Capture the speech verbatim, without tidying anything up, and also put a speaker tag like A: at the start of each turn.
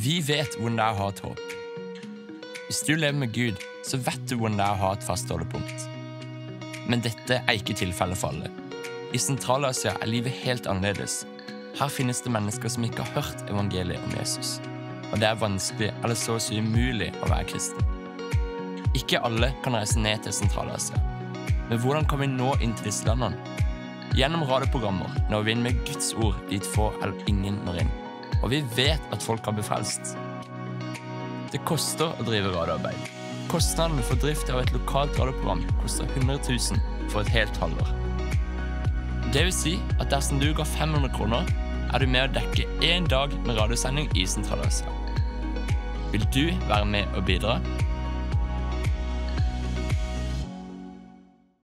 A: Vi vet hvordan det er å ha et håp. Hvis du lever med Gud, så vet du hvordan det er å ha et fast holdepunkt. Men dette er ikke tilfellet for alle. I Sentral-Asia er livet helt annerledes. Her finnes det mennesker som ikke har hørt evangeliet om Jesus. Og det er vanskelig, eller så å si umulig, å være kristen. Ikke alle kan reise ned til Sentral-Asia. Men hvordan kan vi nå inn til disse landene? Gjennom radioprogrammer når vi inn med Guds ord dit få eller ingen når inn. Og vi vet at folk har befrelst. Det koster å drive radioarbeid. Kostnaden for drift av et lokalt radioprogram koster hundre tusen for et helt halvår. Det vil si at dersom du ga fem hundre kroner, er du med å dekke en dag med radiosending i Sentral-Asia. Vil du være med og bidra?